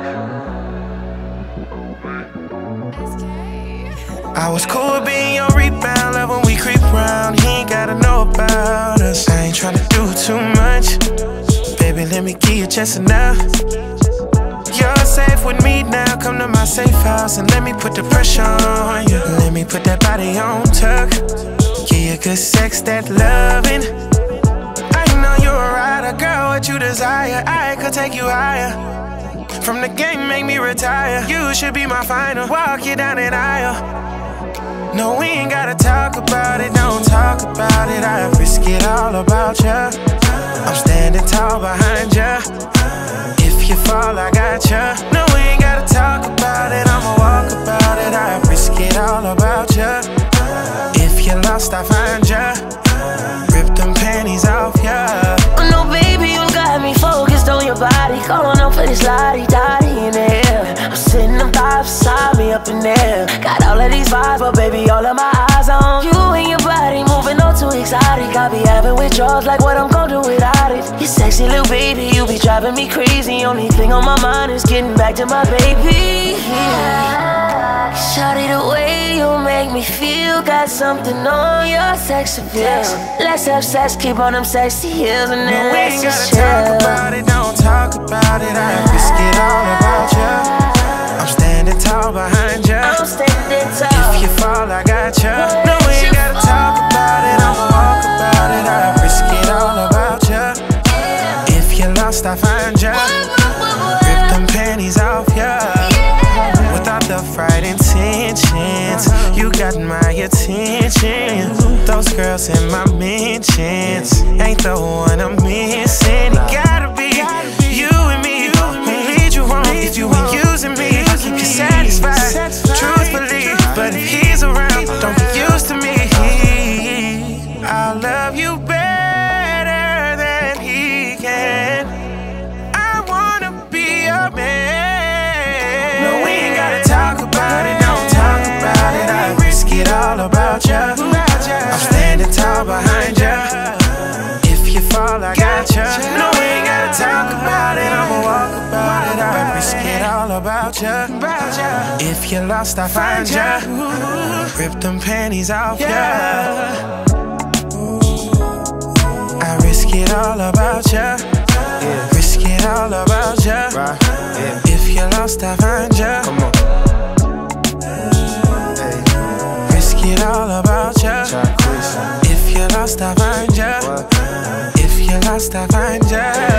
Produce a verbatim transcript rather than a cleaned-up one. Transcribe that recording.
I was cool with being your rebound, love when we creep round. He ain't gotta know about us. I ain't tryna do too much. Baby, let me give you just enough. You're safe with me now, come to my safe house and let me put the pressure on you. Let me put that body on tuck. Give you good sex, that loving. I know you're a rider, girl, what you desire. I could take you higher. From the game, make me retire. You should be my final, walk you down that aisle. No, we ain't gotta talk about it, don't talk about it. I risk it all about ya. I'm standing tall behind ya. If you fall, I got ya. No, we ain't gotta talk about it, I'ma walk about it. I risk it all about ya. If you're lost, I find ya. Rip them panties off ya. Oh no, baby, you got me focused on your body. Calling up for this lottie-dottie in the air. I'm sitting up five beside me up in there. Got all of these vibes, but baby, all of my eyes on you and your body moving on too exotic. I be having withdrawals like what I'm gonna do without it. You sexy little baby, you be driving me crazy. Only thing on my mind is getting back to my baby. Yeah. Shawty, the way you make me feel, got something on your sex appeal. Let's have sex, keep on them sexy heels, and then no, let's just chill. We ain't gotta talk about it, don't talk about it. I risk it all about ya. I'm standing tall behind ya. I'm standing tall. If you fall, I got ya. No, we ain't gotta talk about it, I'ma walk about it. I risk it all about ya. If you're lost, I find ya. Rip them panties off ya. Without the right intentions, you got my attention. Those girls in my mentions ain't the one I'm missing. It gotta be you and me. Won't lead you on if you ain't using me. Keep you satisfied, truthfully. But if he's around, don't get used to me. I'll love you better than he can. I wanna be a man. No, we ain't gotta talk about it, don't talk about it. I risk it all about ya. I'm standing tall behind ya. If you fall, I got ya. No, we ain't gotta talk about it, I'ma walk about it. I risk it all about ya. If you're lost, I find ya. Rip them panties off ya. I risk it all about ya. Risk it all about ya. If you're lost, I find ya. Come on. Risk it all about ya. If you're lost, I find ya. If you're lost, I find ya.